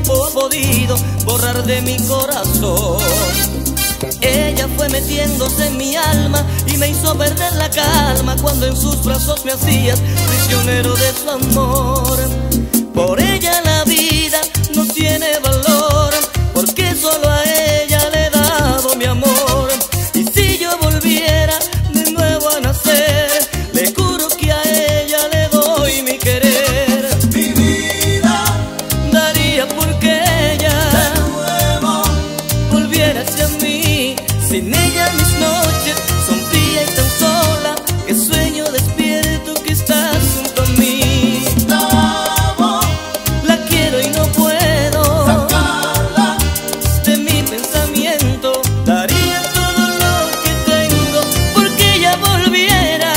tiempo ha podido borrar de mi corazón. Ella fue metiéndose en mi alma y me hizo perder la calma cuando en sus brazos me hacías prisionero de su amor. Por ella la vida no tiene valor, porque solo a ella le he dado mi amor. Y si yo volviera de nuevo a nacer, le juro que a ella le doy mi querer. Mi vida daría porque ella de nuevo volviera hacia mí. Sin ella mis noches son frías y tan sola, que sueño despierto que estás junto a mí. la amo, La quiero y no puedo sacarla de mi pensamiento. Daría todo lo que tengo porque ella volviera.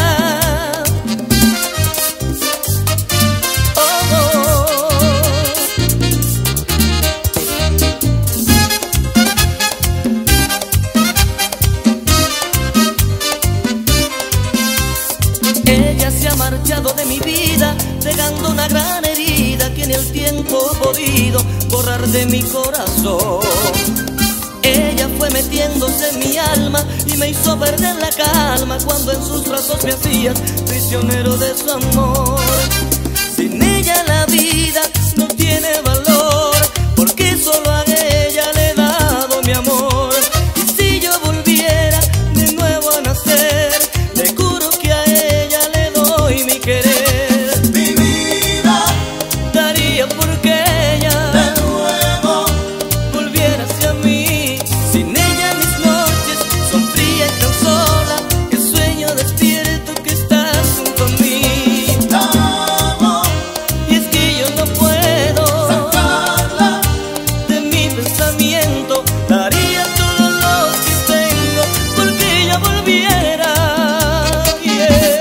Oh, oh. Ella se ha marchado de mi vida, dejando una gran herida que en el tiempo ha podido borrar de mi corazón. Ella fue metiéndose en mi alma y me hizo perder la calma cuando en sus brazos me hacías prisionero de su amor. Sin ella la vida no tiene valor, porque solo a ella le he dado mi amor. Y si yo volviera de nuevo a nacer, le juro que a ella le doy mi querer. mi vida Daría porque ella de nuevo volviera hacia mí. Sin ella mis noches son frías y tan sola, que sueño despierto que estás junto a mí. la amo, Y es que yo no puedo sacarla de mi pensamiento. Daría todo lo que tengo porque ella volviera. Yeah.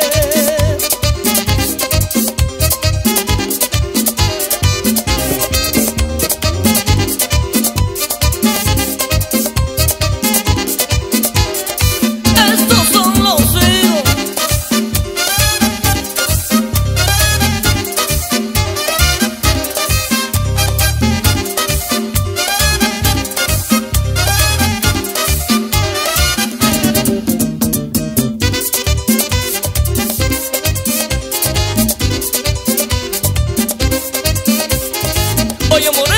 Estos son los hijos. Oye, Moreno.